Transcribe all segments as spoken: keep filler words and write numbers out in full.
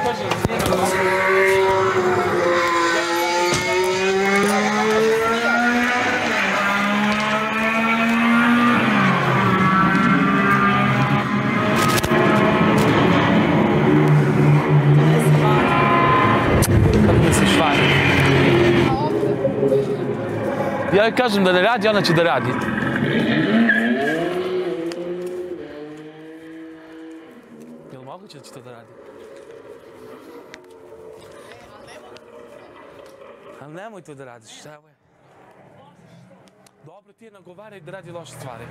Ja joj kažem da ne radi, ona će da radi. Je li moguće da će to da radi? Ali nemoj to da radiš, šta je? Dobro, ti je nagovaraj da radi loše stvari.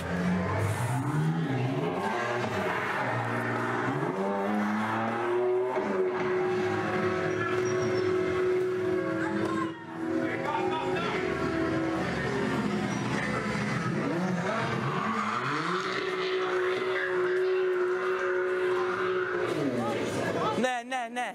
Ne, ne, ne.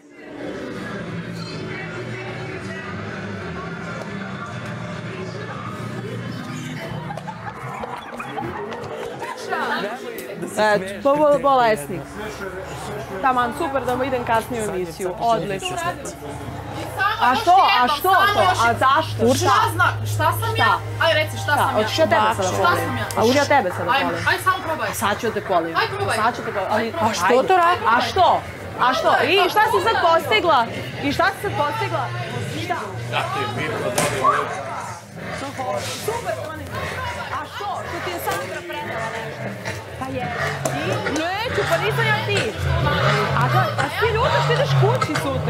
Eto, bolesnik. Taman, super da mu idem kasnije u emisiju. Odlično. A što? A što to? A zašto? Šta zna? Šta sam ja? Aj reci, šta sam ja? Hoćeš ja tebe sada polim? A uđe ja tebe sada polim? Aj samo probaj. Sad ću te polim. Aj probaj. Sad ću te polim. A što to radi? A što? A što? I šta si sad postigla? I šta si sad postigla? Šta? Da ti je bitno da li je lepo. Super, Toni. A što? Što ti je Sandra prenela nešto? Pa je. I? Neću, pa nisam ja ti. A ti ljutaš, ti ideš kući sutra.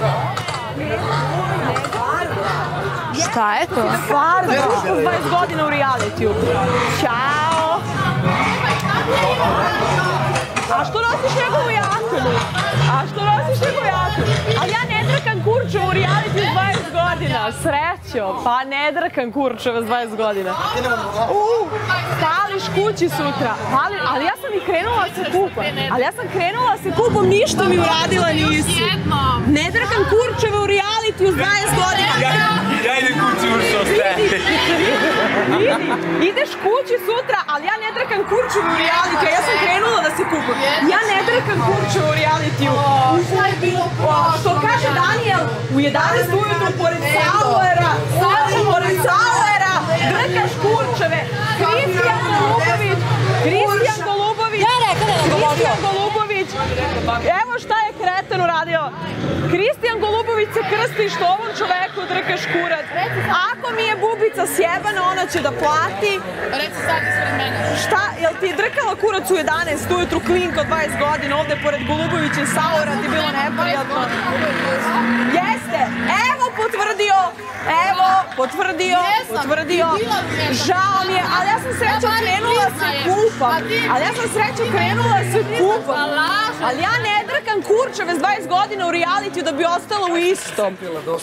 Šta je to? Stvarno, dvadeset godina u realitiju. Ćao. A što nosiš njegovu jaknu? A što nosiš njegovu jaknu? Ali ja ne drkam Kurčevu u realitiju s dvadeset godina. Srećo, pa ne drkam Kurčeva s dvadeset godina. Uuu, pališ kući sutra. Ali ja sam i krenula sa kupom. Ali ja sam krenula sa kupom, ništa mi uradila nisi. Ne drkam Kurčeva u realitiju s dvadeset godina. Ja idem kući u što ste. Vidi, ideš kući sutra, ali ja ne drkam Kurčevu u realitiju. Ja sam krenula da se kupam. Ja ne drkam Kurčevu u realitiju. Što kaže Daniel, u jedanaest ujutru pored Sauera, pored Sauera, drkaš Kurčeve. Kristijan Golubović, Kristijan Golubović, Kristijan Golubović, evo šta je kreten uradio. Kristijan Golubović se krsti što ovom čoveku drkaš kurac. Ako mi je bubica sjebana, ona će da plati. Reci sad ispred mene. Šta, jel ti je drkala kurac u jedanaest ujutru, klinko dvadeset godina, ovde pored Golubovića i Sauera ti bilo neprijatno? Jeste, evo potvrdio, evo potvrdio, potvrdio. Žao mi je, ali ja sam srećo krenula se kupam. Ali ja sam srećo krenula se kupam. Ali ja ne drkam Kurčeve s dvadeset godina u realitiju da bi ostala u istom.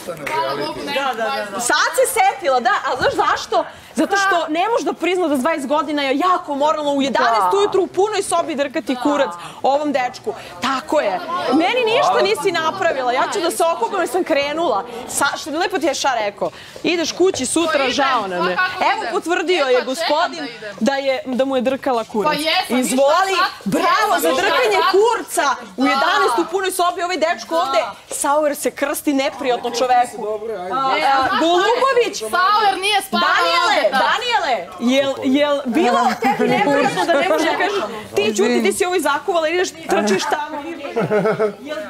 Sad se setila, da, a znaš zašto? Zato što ne možeš da prizna da s dvadeset godina je jako moralno u jedanaest ujutru u punoj sobi drkati kurac ovom dečku. Tako je. Meni ništa nisi napravila. Ja ću da se okupam jer sam krenula. Što bi lepo ti je Ša rekao. Ideš kući sutra, žao nam je. Evo potvrdio je gospodin da mu je drkala kurac. Izvoli, bravo za drkanje kurca u jedanaest u punoj sobi. Ovaj dečko ovde, Sauer se krsti neprijatno čoveku. Golubović. Sauer nije spavao. Daniele, Daniele, jel bilo tebi neprijatno da ne možeš da kažeš ti ćuti, ti si ovo izakuvala, ideš, trčiš tamo. Jel